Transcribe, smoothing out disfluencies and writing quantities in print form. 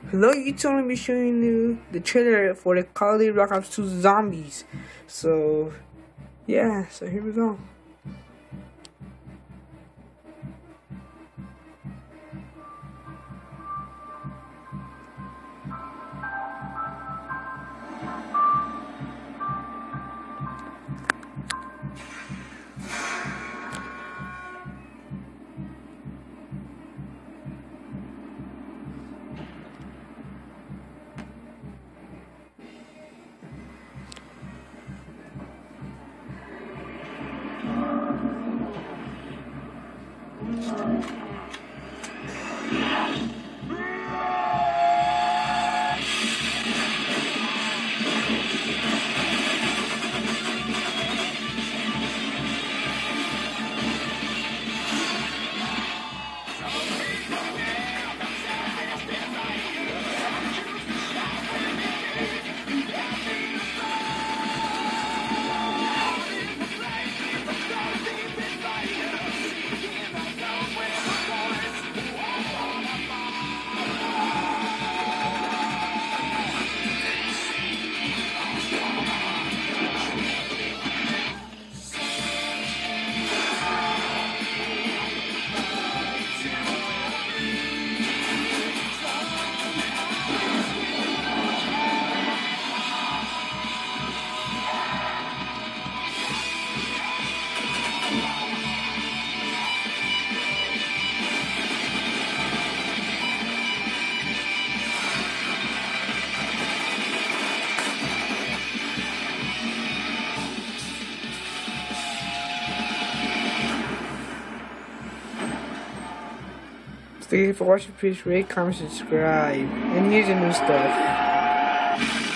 Hello, you telling me showing you the trailer for the Call of Duty Black Ops 2 Zombies. So, yeah, so here we go. Thank you for watching. Please rate, comment, subscribe, and here's the new stuff.